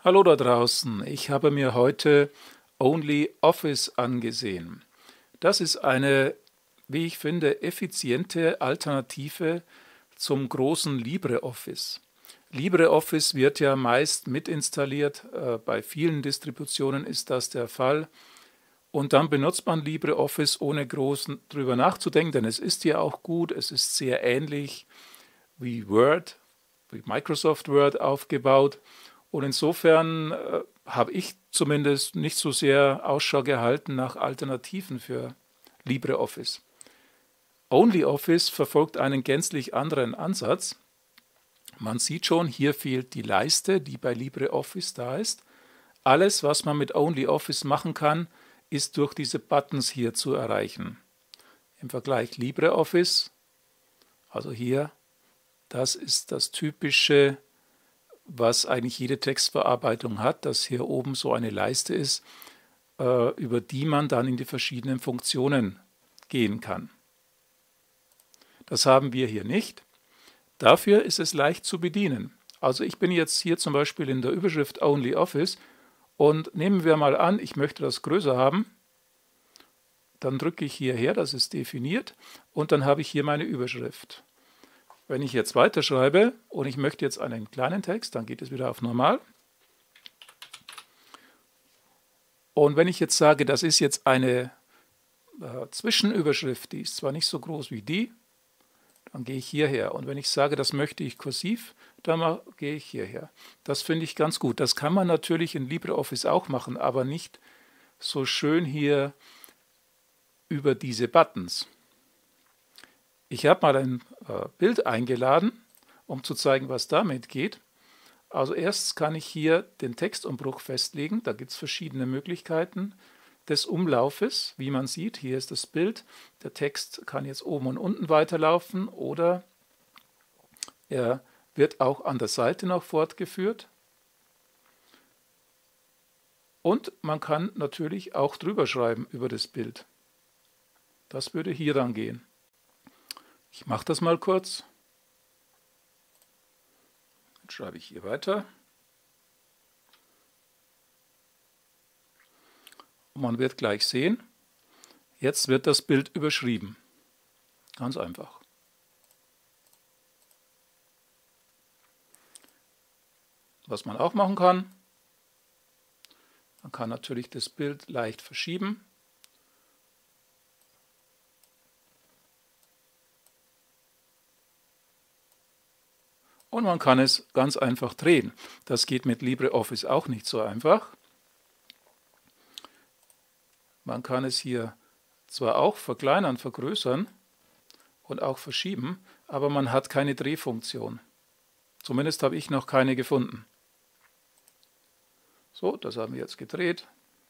Hallo da draußen, ich habe mir heute OnlyOffice angesehen. Das ist eine, wie ich finde, effiziente Alternative zum großen LibreOffice. LibreOffice wird ja meist mitinstalliert, bei vielen Distributionen ist das der Fall. Und dann benutzt man LibreOffice ohne groß drüber nachzudenken, denn es ist ja auch gut, es ist sehr ähnlich wie Word, wie Microsoft Word aufgebaut. Und insofern habe ich zumindest nicht so sehr Ausschau gehalten nach Alternativen für LibreOffice. OnlyOffice verfolgt einen gänzlich anderen Ansatz. Man sieht schon, hier fehlt die Leiste, die bei LibreOffice da ist. Alles, was man mit OnlyOffice machen kann, ist durch diese Buttons hier zu erreichen. Im Vergleich LibreOffice, also hier, das ist das typische, was eigentlich jede Textverarbeitung hat, dass hier oben so eine Leiste ist, über die man dann in die verschiedenen Funktionen gehen kann. Das haben wir hier nicht. Dafür ist es leicht zu bedienen. Also ich bin jetzt hier zum Beispiel in der Überschrift OnlyOffice und nehmen wir mal an, ich möchte das größer haben. Dann drücke ich hierher, das ist definiert, und dann habe ich hier meine Überschrift. Wenn ich jetzt weiterschreibe und ich möchte jetzt einen kleinen Text, dann geht es wieder auf Normal. Und wenn ich jetzt sage, das ist jetzt eine Zwischenüberschrift, die ist zwar nicht so groß wie die, dann gehe ich hierher. Und wenn ich sage, das möchte ich kursiv, dann gehe ich hierher. Das finde ich ganz gut. Das kann man natürlich in LibreOffice auch machen, aber nicht so schön hier über diese Buttons. Ich habe mal ein Bild eingeladen, um zu zeigen, was damit geht. Also erst kann ich hier den Textumbruch festlegen. Da gibt es verschiedene Möglichkeiten des Umlaufes. Wie man sieht, hier ist das Bild. Der Text kann jetzt oben und unten weiterlaufen oder er wird auch an der Seite noch fortgeführt. Und man kann natürlich auch drüber schreiben über das Bild. Das würde hier dann gehen. Ich mache das mal kurz. Jetzt schreibe ich hier weiter. Und man wird gleich sehen, jetzt wird das Bild überschrieben. Ganz einfach. Was man auch machen kann, man kann natürlich das Bild leicht verschieben. Und man kann es ganz einfach drehen. Das geht mit LibreOffice auch nicht so einfach. Man kann es hier zwar auch verkleinern, vergrößern und auch verschieben, aber man hat keine Drehfunktion. Zumindest habe ich noch keine gefunden. So, das haben wir jetzt gedreht.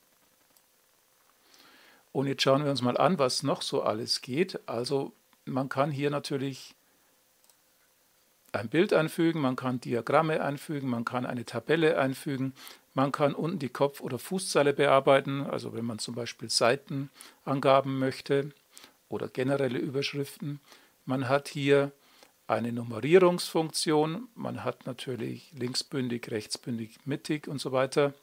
Und jetzt schauen wir uns mal an, was noch so alles geht. Also man kann hier natürlich ein Bild einfügen, man kann Diagramme einfügen, man kann eine Tabelle einfügen, man kann unten die Kopf- oder Fußzeile bearbeiten, also wenn man zum Beispiel Seitenangaben möchte oder generelle Überschriften. Man hat hier eine Nummerierungsfunktion, man hat natürlich linksbündig, rechtsbündig, mittig und so weiter.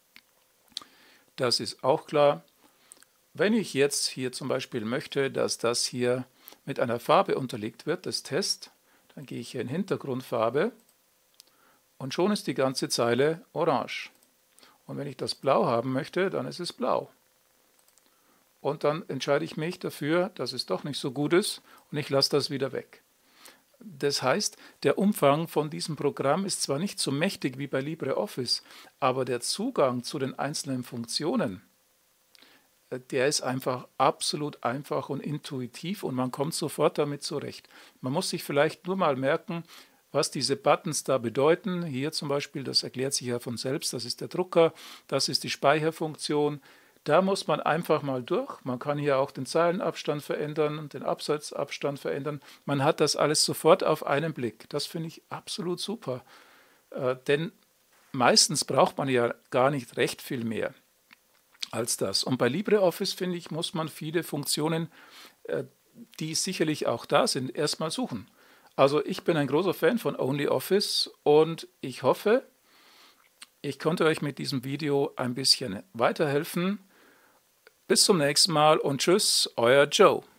Das ist auch klar. Wenn ich jetzt hier zum Beispiel möchte, dass das hier mit einer Farbe unterlegt wird, das Test, dann gehe ich hier in Hintergrundfarbe und schon ist die ganze Zeile orange. Und wenn ich das blau haben möchte, dann ist es blau. Und dann entscheide ich mich dafür, dass es doch nicht so gut ist und ich lasse das wieder weg. Das heißt, der Umfang von diesem Programm ist zwar nicht so mächtig wie bei LibreOffice, aber der Zugang zu den einzelnen Funktionen, der ist einfach absolut einfach und intuitiv und man kommt sofort damit zurecht. Man muss sich vielleicht nur mal merken, was diese Buttons da bedeuten. Hier zum Beispiel, das erklärt sich ja von selbst, das ist der Drucker, das ist die Speicherfunktion. Da muss man einfach mal durch. Man kann hier auch den Zeilenabstand verändern und den Absatzabstand verändern. Man hat das alles sofort auf einen Blick. Das finde ich absolut super. Denn meistens braucht man ja gar nicht recht viel mehr als das. Und bei LibreOffice, finde ich, muss man viele Funktionen, die sicherlich auch da sind, erstmal suchen. Also ich bin ein großer Fan von OnlyOffice und ich hoffe, Ich konnte euch mit diesem Video ein bisschen weiterhelfen. Bis zum nächsten Mal und tschüss, euer Joe.